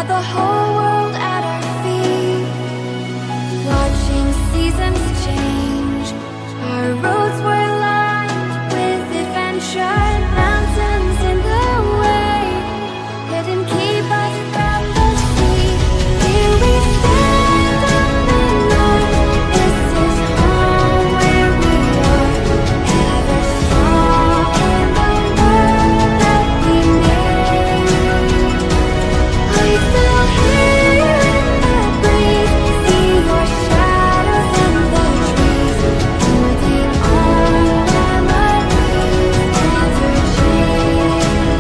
had the whole world at our feet, watching seasons change. Our roads were lined with adventure, mountains in the way couldn't keep us from the sea. Here we stand up the north, this is home where we are, ever strong in the world that we made. I feel here in the breeze, see your shadows in the trees, holding on memories never change.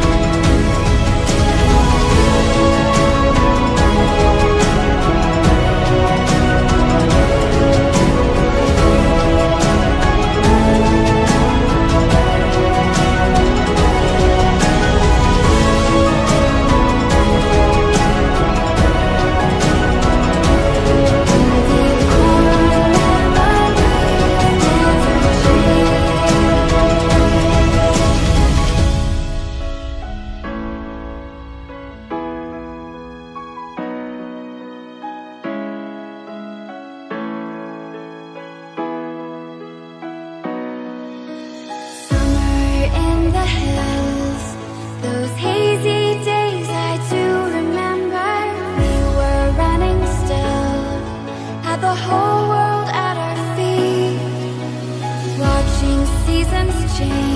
Summer in the hills, those hazy days I do remember. We were running still, had the whole world at our feet, watching seasons change.